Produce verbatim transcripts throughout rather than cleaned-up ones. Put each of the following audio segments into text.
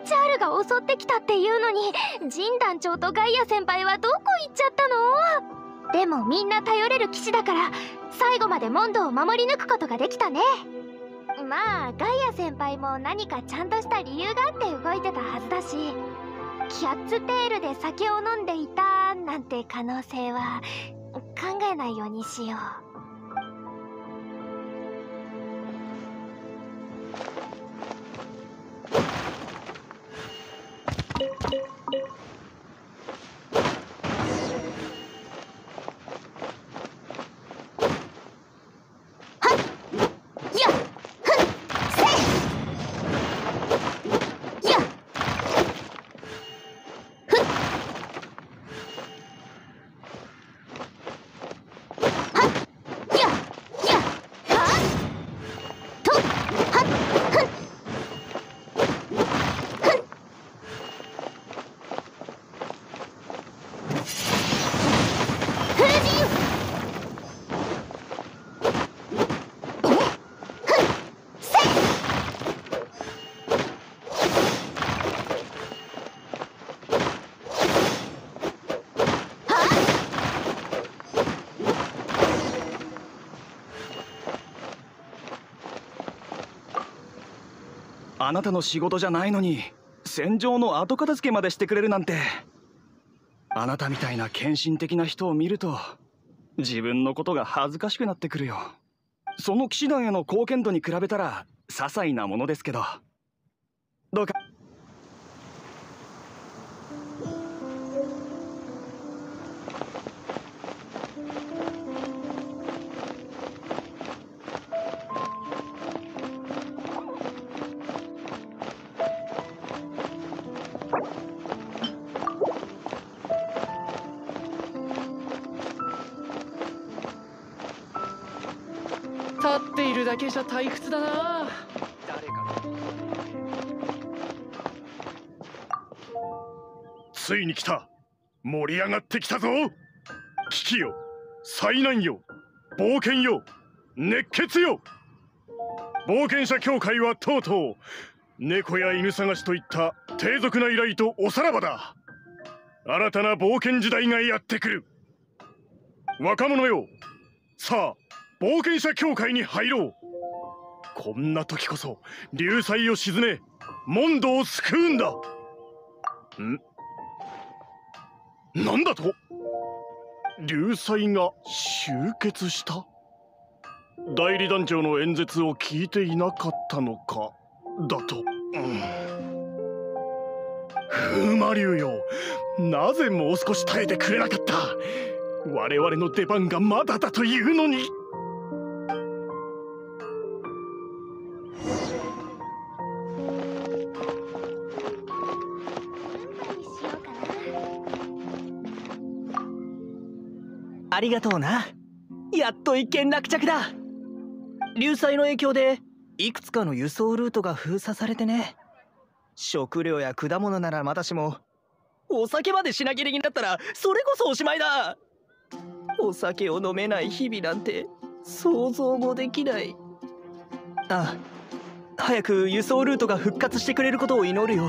チャールが襲ってきたっていうのに、ジン団長とガイア先輩はどこ行っちゃったの？でもみんな頼れる騎士だから最後までモンドを守り抜くことができたね。まあガイア先輩も何かちゃんとした理由があって動いてたはずだし、キャッツテールで酒を飲んでいたなんて可能性は考えないようにしよう。 あなたの仕事じゃないのに戦場の後片付けまでしてくれるなんて。あなたみたいな献身的な人を見ると自分のことが恥ずかしくなってくるよ。その騎士団への貢献度に比べたら些細なものですけど、どうか。 立っているだけじゃ退屈だな。誰かついに来た。盛り上がってきたぞ。危機よ、災難よ、冒険よ、熱血よ。冒険者協会はとうとう猫や犬探しといった低俗な依頼とおさらばだ。新たな冒険時代がやってくる。若者よ、さあ冒険者協会に入ろう。こんな時こそ流祭を鎮めモンドを救うんだ。んなんだと？流祭が集結した？代理団長の演説を聞いていなかったのかだと。うん、風魔流よ、なぜもう少し耐えてくれなかった？我々の出番がまだだというのに。 ありがとうな。やっと一件落着だ。流災の影響でいくつかの輸送ルートが封鎖されてね。食料や果物ならまだしもお酒まで品切れになったらそれこそおしまいだ。お酒を飲めない日々なんて想像もできない。ああ、早く輸送ルートが復活してくれることを祈るよ。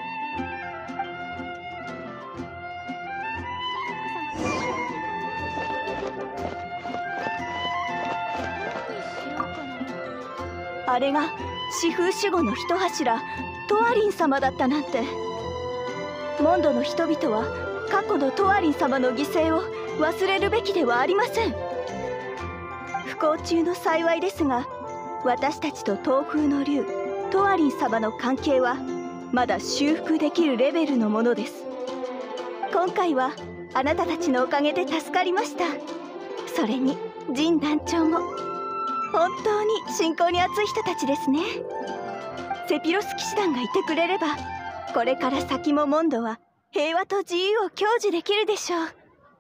あれが四風守護の一柱トアリン様だったなんて。モンドの人々は過去のトアリン様の犠牲を忘れるべきではありません。不幸中の幸いですが、私たちと東風の竜トアリン様の関係はまだ修復できるレベルのものです。今回はあなたたちのおかげで助かりました。それにジン団長も本当に信仰に熱い人たちですね。セピロス騎士団がいてくれればこれから先もモンドは平和と自由を享受できるでしょう。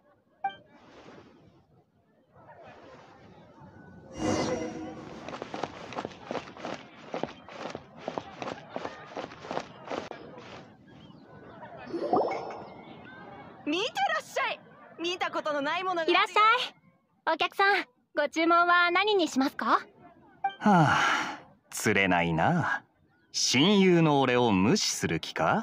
見てらっしゃい。見たことのないものが。 いらっしゃい。お客さん、ご注文は何にしますか？ はあ、釣れないな。 親友の俺を無視する気か？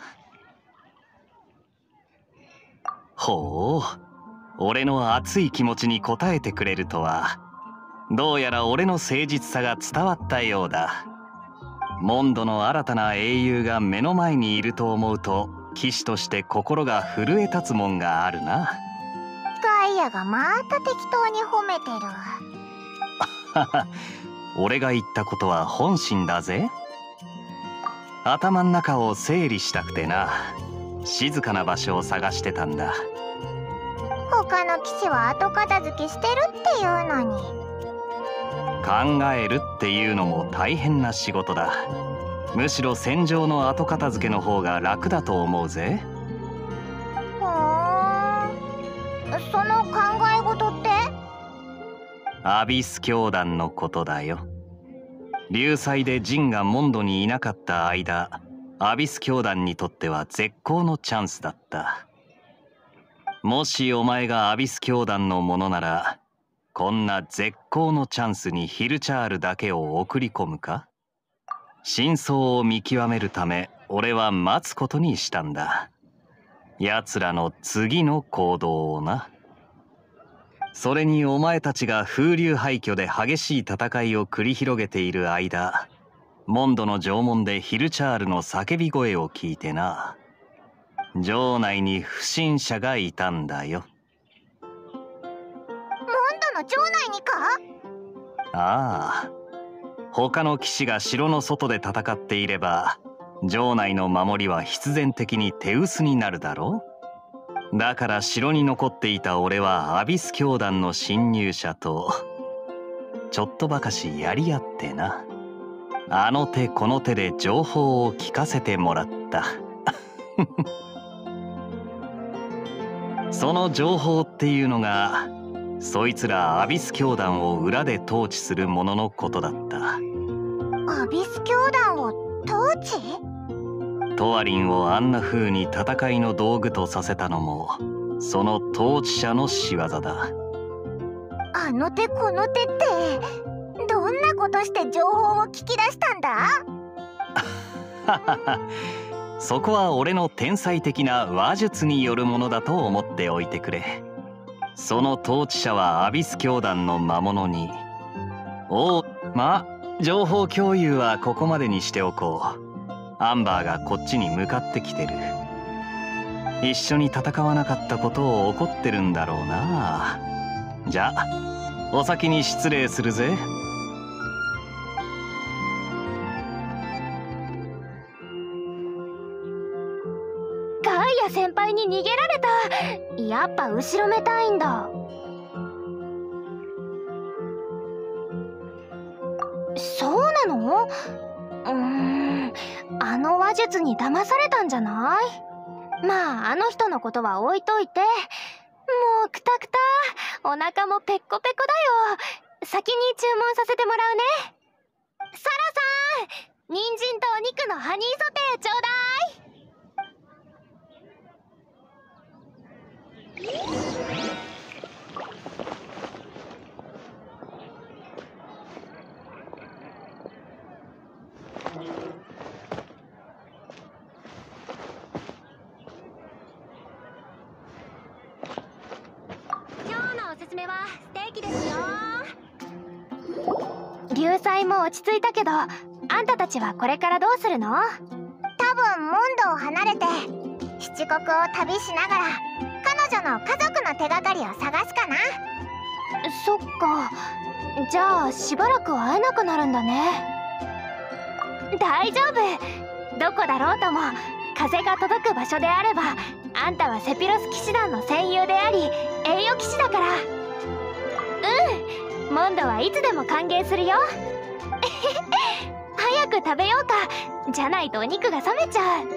ほう、俺の熱い気持ちに応えてくれるとは。どうやら俺の誠実さが伝わったようだ。モンドの新たな英雄が目の前にいると思うと、騎士として心が震え立つもんがあるな。 ガイアがまた適当に褒めてる。 俺が言ったことは本心だぜ。頭の中を整理したくてな、静かな場所を探してたんだ。 他の騎士は後片付けしてるっていうのに。 考えるっていうのも大変な仕事だ。むしろ戦場の後片付けの方が楽だと思うぜ。 ふーん、その考え事って？ アビス教団のことだよ。流祭でジンがモンドにいなかった間、アビス教団にとっては絶好のチャンスだった。もしお前がアビス教団のものなら、こんな絶好のチャンスにヒルチャールだけを送り込むか？真相を見極めるため俺は待つことにしたんだ。奴らの次の行動をな。それにお前たちが風流廃墟で激しい戦いを繰り広げている間、モンドの城門でヒルチャールの叫び声を聞いてな、城内に不審者がいたんだよ。 モンドの城内にか？ ああ、他の騎士が城の外で戦っていれば城内の守りは必然的に手薄になるだろう。だから城に残っていた俺はアビス教団の侵入者とちょっとばかしやり合ってな、あの手この手で情報を聞かせてもらったその情報っていうのが、そいつらアビス教団を裏で統治する者のことだった。 アビス教団を統治？ トワリンをあんな風に戦いの道具とさせたのもその統治者の仕業だ。 あの手この手ってどんなことして情報を聞き出したんだ？ そこは俺の天才的な話術によるものだと思っておいてくれ。その統治者はアビス教団の魔物に。おう、まあ情報共有はここまでにしておこう。アンバーがこっちに向かってきてる。一緒に戦わなかったことを怒ってるんだろうな。じゃあお先に失礼するぜ。 ガイア先輩に逃げられた。やっぱ後ろめたいんだ。そうなの？うーん、あの話術に騙されたんじゃない？まああの人のことは置いといて、もうクタクタ、お腹もペッコペコだよ。先に注文させてもらうね。サラさん、人参とお肉のハニーソテーちょうだい。今日のおすすめはステーキですよ。流祭も落ち着いたけど、あんたたちはこれからどうするの？多分モンドを離れて七国を旅しながら彼女の家族の手がかりを探すかな。そっか、じゃあしばらく会えなくなるんだね。大丈夫、どこだろうとも風が届く場所であれば、あんたはセピロス騎士団の戦友であり栄誉騎士だから。うん、モンドはいつでも歓迎するよ早く食べようか、じゃないとお肉が冷めちゃう。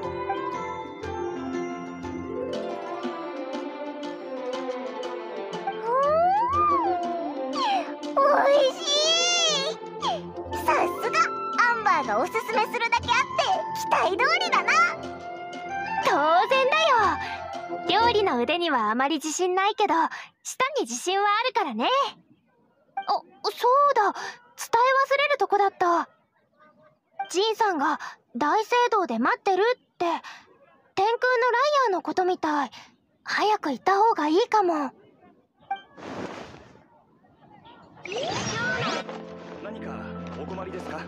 おいしい。さすがアンバーがおすすめするだけあって期待通りだな。当然だよ、料理の腕にはあまり自信ないけど舌に自信はあるからね。あ、そうだ、伝え忘れるとこだった。ジンささんが大聖堂で待ってるって天空のライアーのことみたい。早く行った方がいいかも。 何かお困りですか？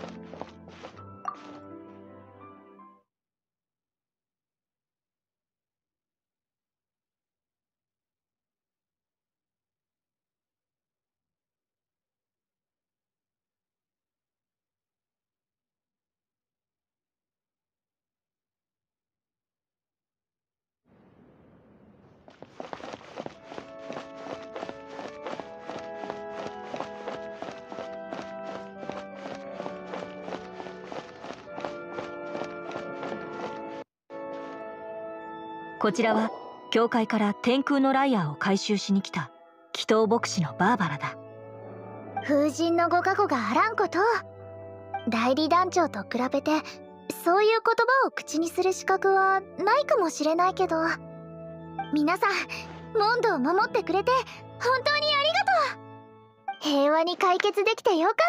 こちらは教会から天空のライアーを回収しに来た祈祷牧師のバーバラだ。 風神のご加護があらんこと。代理団長と比べてそういう言葉を口にする資格はないかもしれないけど、皆さんモンドを守ってくれて本当にありがとう。平和に解決できてよかった。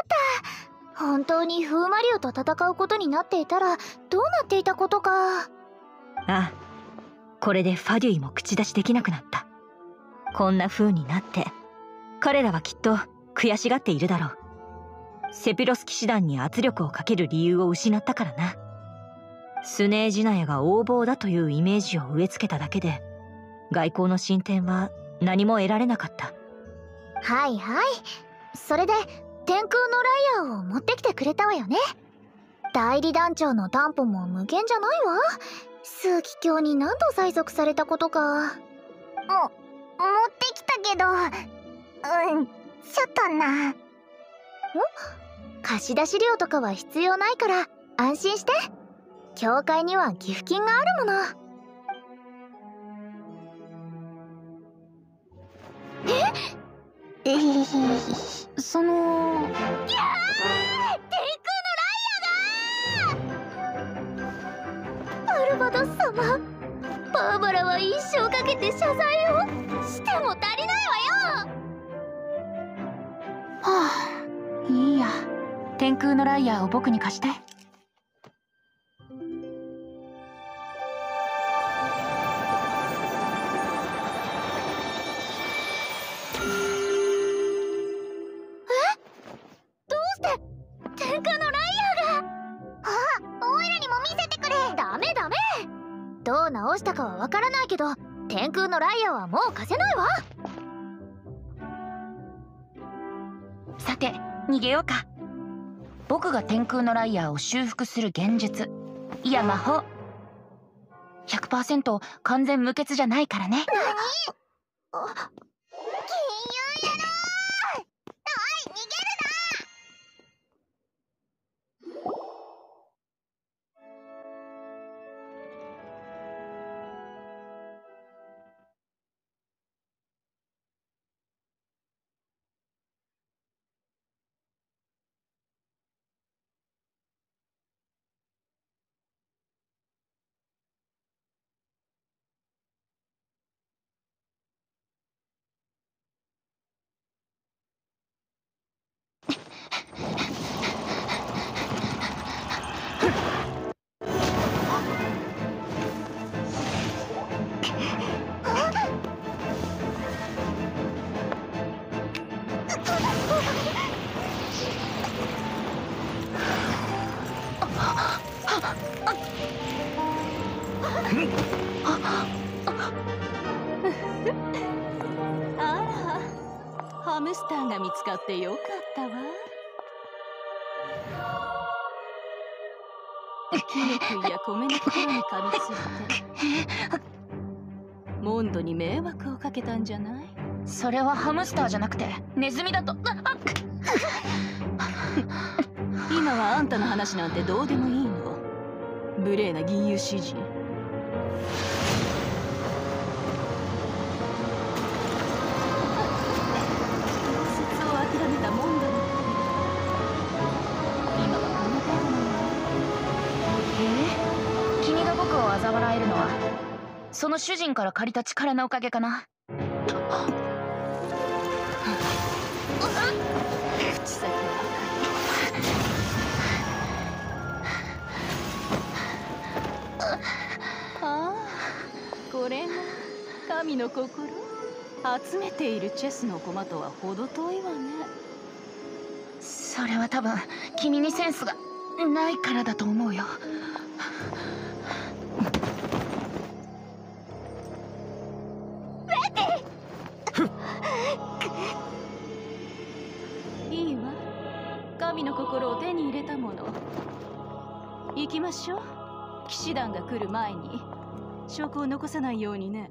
本当に風魔竜と戦うことになっていたらどうなっていたことか。 ああ、これでファデュイも口出しできなくなった。こんな風になって彼らはきっと悔しがっているだろう。セピロス騎士団に圧力をかける理由を失ったからな。スネージナヤが横暴だというイメージを植え付けただけで外交の進展は何も得られなかった。 はいはい、それで天空のライアーを持ってきてくれたわよね。代理団長の担保も無限じゃないわ。枢機卿に何度催促されたことか。も持ってきたけど、うんちょっとな。ん貸し出し料とかは必要ないから安心して。教会には寄付金があるもの。ええー、そのいやー、天空のライアーがバルバドス様、バーバラは一生かけて謝罪をしても足りないわよ。 はあ、いいや、天空のライアーを僕に貸して。 どう直したかはわからないけど天空のライアーはもう貸せないわ。 さて逃げようか。僕が天空のライアーを修復する現実、いや魔法 ひゃくパーセント 完全無欠じゃないからね。 何？金融野郎！おい、逃げるな！ あら、ハムスターが見つかってよかったわ。キノコや米の袋にかみついてモンドに迷惑をかけたんじゃない？ それはハムスターじゃなくてネズミだと。 今はあんたの話なんてどうでもいいの。無礼な銀融詩人。 嘲笑えるのはその主人から借りた力のおかげかな。 口先は神の心集めているチェスの駒とは程遠いわね。 それは多分君にセンスがないからだと思うよ。 いいわ、神の心を手に入れたもの。行きましょう。騎士団が来る前に証拠を残さないようにね。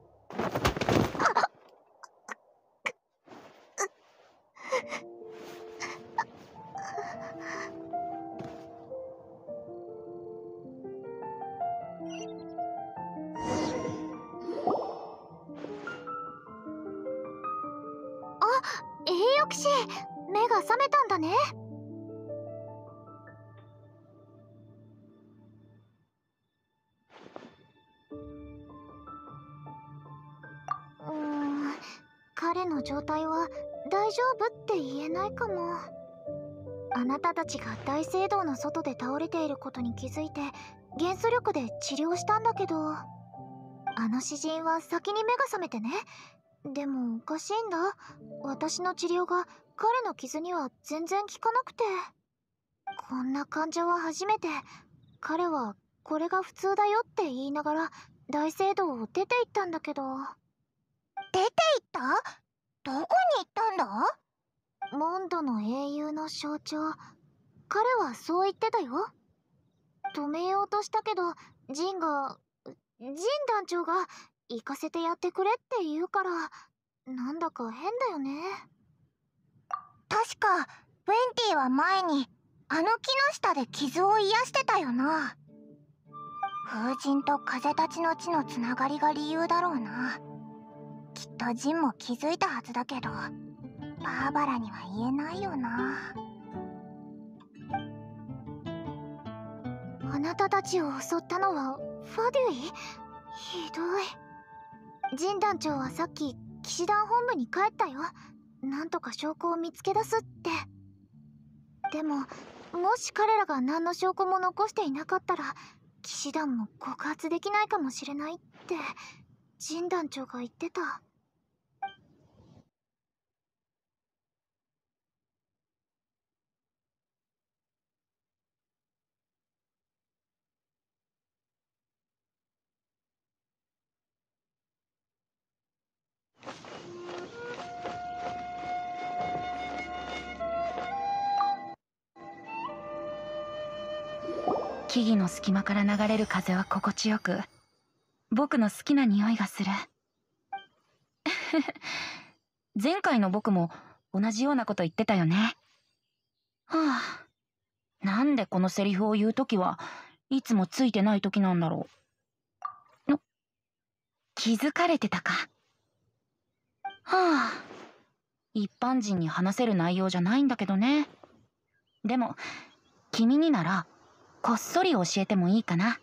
栄誉騎士、目が覚めたんだね。うーん、彼の状態は大丈夫って言えないかも。あなたたちが大聖堂の外で倒れていることに気づいて元素力で治療したんだけど、あの詩人は先に目が覚めてね。でもおかしいんだ。私の治療が彼の傷には全然効かなくて。こんな患者は初めて。彼はこれが普通だよって言いながら大聖堂を出て行ったんだけど。出て行った？どこに行ったんだ？モンドの英雄の象徴。彼はそう言ってたよ。止めようとしたけどジンがジン団長が行かせてやってくれって言うから、なんだか変だよね。確かウェンティは前にあの木の下で傷を癒してたよな。風神と風たちの地のつながりが理由だろうな。きっとジンも気づいたはずだけど、バーバラには言えないよな。あなたたちを襲ったのはファデュイ？ひどい。ジン団長はさっき騎士団本部に帰ったよ。なんとか証拠を見つけ出すって。でももし彼らが何の証拠も残していなかったら騎士団も告発できないかもしれないってジン団長が言ってた。 木々の隙間から流れる風は心地よく、僕の好きな匂いがする。前回の僕も同じようなこと言ってたよね。はあ、なんでこのセリフを言うときはいつもついてないときなんだろう。の気づかれてたか。はあ、一般人に話せる内容じゃないんだけどね。でも君にならこっそり教えてもいいかな。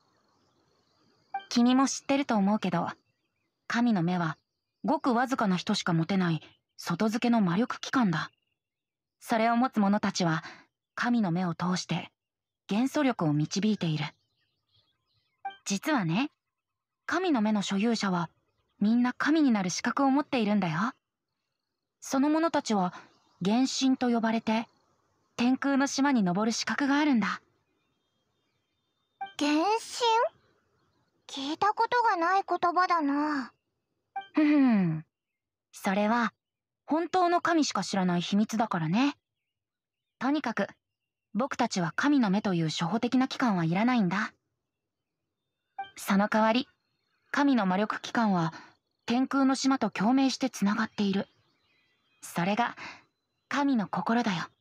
君も知ってると思うけど、神の目はごくわずかな人しか持てない外付けの魔力器官だ。それを持つ者たちは神の目を通して元素力を導いている。実はね、神の目の所有者はみんな神になる資格を持っているんだよ。その者たちは原神と呼ばれて天空の島に登る資格があるんだ。 原神？聞いたことがない言葉だな。 ふふん。それは本当の神しか知らない秘密だからね。とにかく僕たちは神の目という初歩的な器官はいらないんだ。その代わり神の魔力器官は天空の島と共鳴してつながっている。それが神の心だよ。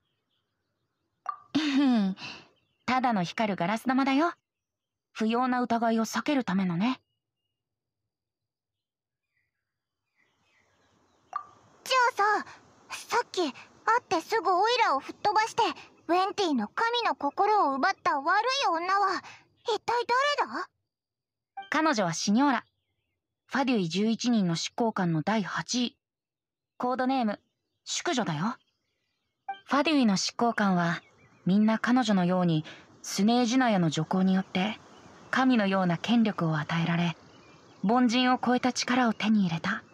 ただの光るガラス玉だよ。不要な疑いを避けるためのね。 じゃあさ、さっき会ってすぐオイラを吹っ飛ばしてウェンティの神の心を奪った悪い女は一体誰だ？ 彼女はシニョーラ。ファデュイじゅういちにんの執行官のだいはちい。コードネーム、淑女だよ。ファデュイの執行官はみんな彼女のようにスネージュナヤの助行によって神のような権力を与えられ、 凡人を超えた力を手に入れた。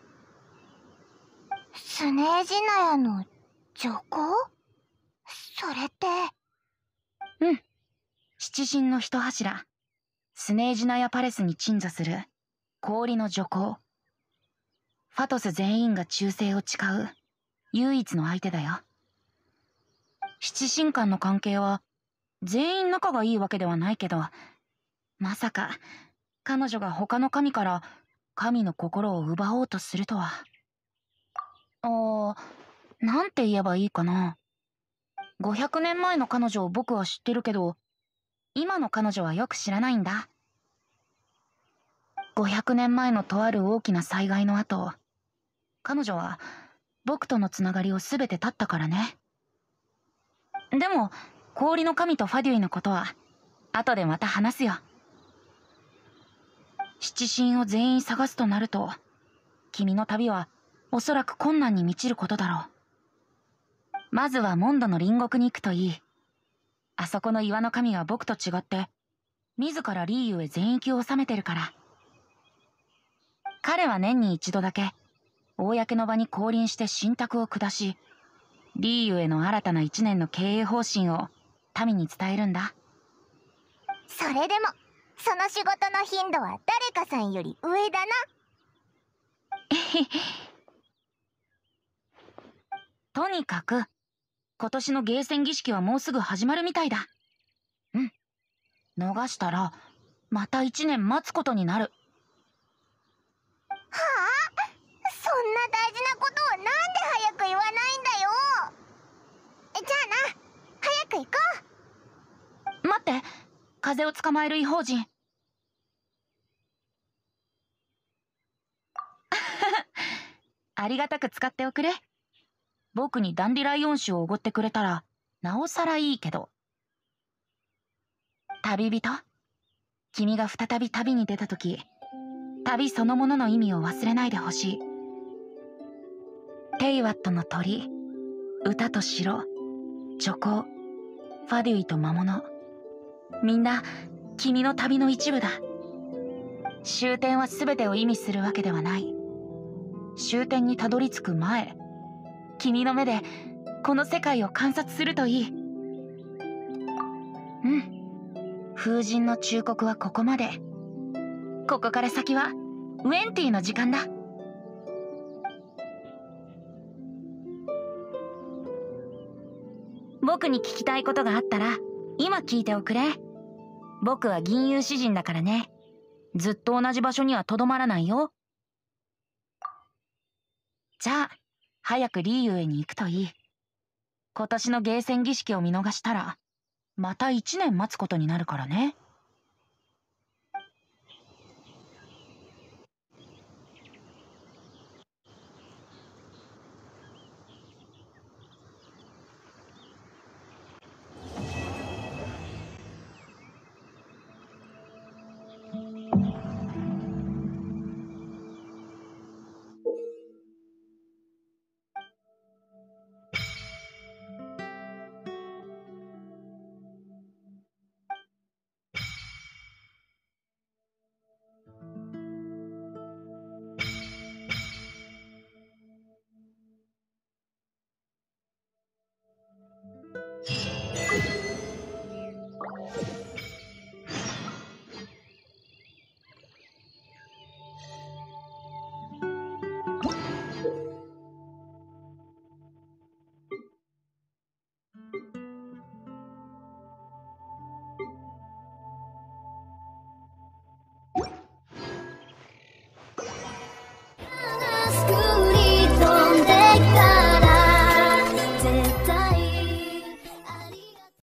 スネージナヤの女皇？それって。 うん。七神の一柱、スネージナヤパレスに鎮座する氷の女皇。ファトス全員が忠誠を誓う唯一の相手だよ。七神間の関係は全員仲がいいわけではないけど、まさか彼女が他の神から神の心を奪おうとするとは。あー、なんて言えばいいかな。ごひゃくねんまえの彼女を僕は知ってるけど、今の彼女はよく知らないんだ。ごひゃくねんまえのとある大きな災害の後、彼女は僕とのつながりを全て絶ったからね。でも氷の神とファデュイのことは後でまた話すよ。七神を全員探すとなると、君の旅はおそらく困難に満ちることだろう。まずはモンドの隣国に行くといい。あそこの岩の神は僕と違って自らリーユへ全域を治めてるから。彼は年に一度だけ公の場に降臨して神託を下し、リーユへの新たな一年の経営方針を民に伝えるんだ。 それでもその仕事の頻度は誰かさんより上だな。 とにかく今年のゲーセン儀式はもうすぐ始まるみたいだ。うん。逃したらまた一年待つことになる。 はあ？そんな大事なことをなんで早く言わないんだよ。じゃあな、早く行こう。待って、風を捕まえる異邦人。ありがたく使っておくれ。僕にダンディライオン種をおごってくれたらなおさらいいけど。旅人、君が再び旅に出た時、旅そのものの意味を忘れないでほしい。テイワットの鳥、歌と城、女皇、ファデュイと魔物、みんな君の旅の一部だ。終点は全てを意味するわけではない。終点にたどり着く前、君の目でこの世界を観察するといい。うん。風神の忠告はここまで。ここから先はウェンティの時間だ。僕に聞きたいことがあったら今聞いておくれ。僕は銀融詩人だからね。ずっと同じ場所にはとどまらないよ。じゃあ早くリーユへに行くといい。今年のゲーセン儀式を見逃したらまた一年待つことになるからね。